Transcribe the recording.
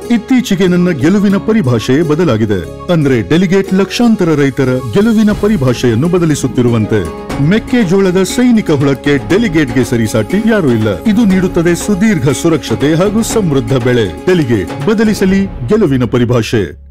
ಇತ್ತೀಚೆಗೆ ನನ್ನ ಗೆಲುವಿನ ಪರಿಭಾಷೆಯೇ ಬದಲಾಗಿದೆ. ಅಂದ್ರೆ ಡೆಲಿಗೇಟ್ ಲಕ್ಷಾಂತರ ರೈತರ ಗೆಲುವಿನ ಪರಿಭಾಷೆಯನ್ನು ಬದಲಿಸುತ್ತಿರುವಂತೆ. ಮೆಕ್ಕೆಜೋಳದ ಸೈನಿಕ ಹುಳಕ್ಕೆ ಡೆಲಿಗೇಟ್ಗೆ ಸರಿಸಾಟಿ ಯಾರೂ ಇಲ್ಲ. ಇದು ನೀಡುತ್ತದೆ ಸುದೀರ್ಘ ಸುರಕ್ಷತೆ ಹಾಗೂ ಸಮೃದ್ಧ ಬೆಳೆ. ಡೆಲಿಗೇಟ್, ಬದಲಿಸಲಿ ಗೆಲುವಿನ ಪರಿಭಾಷೆ.